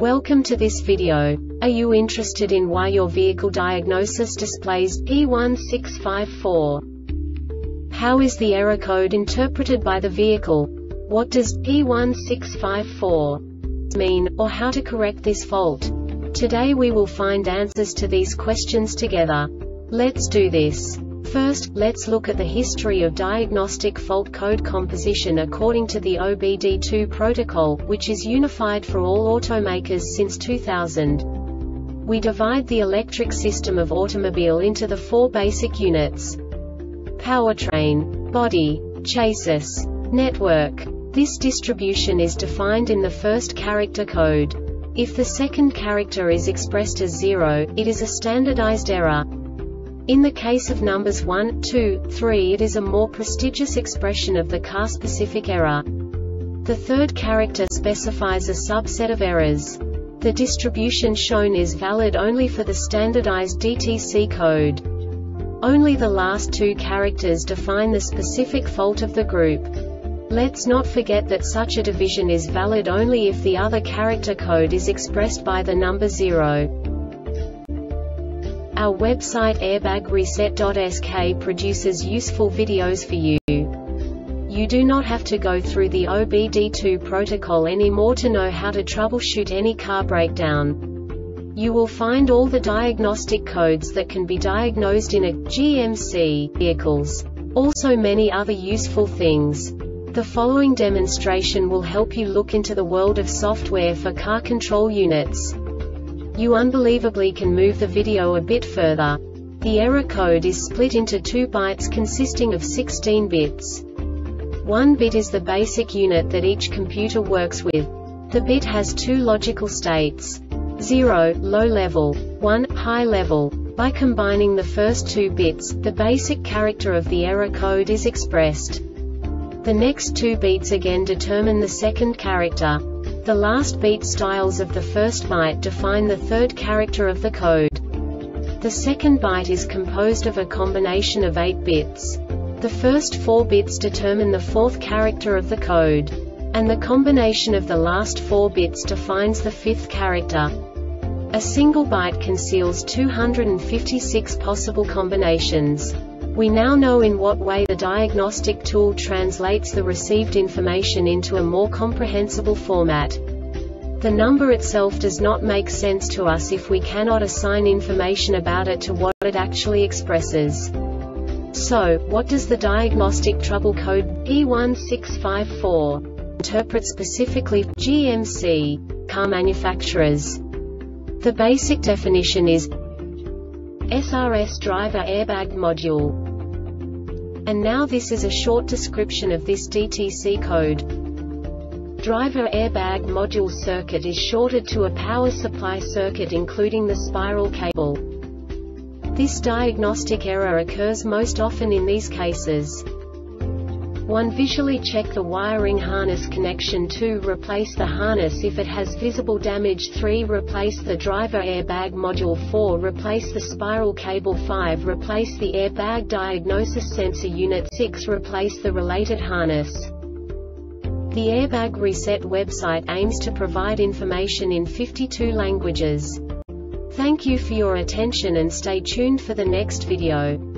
Welcome to this video. Are you interested in why your vehicle diagnosis displays P1654? How is the error code interpreted by the vehicle? What does P1654 mean, or how to correct this fault? Today we will find answers to these questions together. Let's do this. First, let's look at the history of diagnostic fault code composition according to the OBD2 protocol, which is unified for all automakers since 2000. We divide the electric system of automobile into the four basic units: powertrain, body, chassis, network. This distribution is defined in the first character code. If the second character is expressed as 0, it is a standardized error. In the case of numbers 1, 2, 3, it is a more prestigious expression of the car-specific error. The third character specifies a subset of errors. The distribution shown is valid only for the standardized DTC code. Only the last two characters define the specific fault of the group. Let's not forget that such a division is valid only if the other character code is expressed by the number 0. Our website airbagreset.sk produces useful videos for you. You do not have to go through the OBD2 protocol anymore to know how to troubleshoot any car breakdown. You will find all the diagnostic codes that can be diagnosed in a GMC vehicles. Also many other useful things. The following demonstration will help you look into the world of software for car control units. You unbelievably can move the video a bit further. The error code is split into 2 bytes consisting of 16 bits. 1 bit is the basic unit that each computer works with. The bit has 2 logical states: 0, low level, 1, high level. By combining the first 2 bits, the basic character of the error code is expressed. The next 2 beats again determine the second character. The last beat styles of the first byte define the third character of the code. The second byte is composed of a combination of 8 bits. The first 4 bits determine the fourth character of the code. And the combination of the last 4 bits defines the fifth character. A single byte conceals 256 possible combinations. We now know in what way the diagnostic tool translates the received information into a more comprehensible format. The number itself does not make sense to us if we cannot assign information about it to what it actually expresses. So, what does the diagnostic trouble code P1654 interpret specifically for GMC car manufacturers? The basic definition is SRS driver airbag module. And now this is a short description of this DTC code. Driver airbag module circuit is shorted to a power supply circuit including the spiral cable. This diagnostic error occurs most often in these cases. 1. Visually check the wiring harness connection. 2. Replace the harness if it has visible damage. 3. Replace the driver airbag module. 4. Replace the spiral cable. 5. Replace the airbag diagnosis sensor unit. 6. Replace the related harness. The Airbag Reset website aims to provide information in 52 languages. Thank you for your attention and stay tuned for the next video.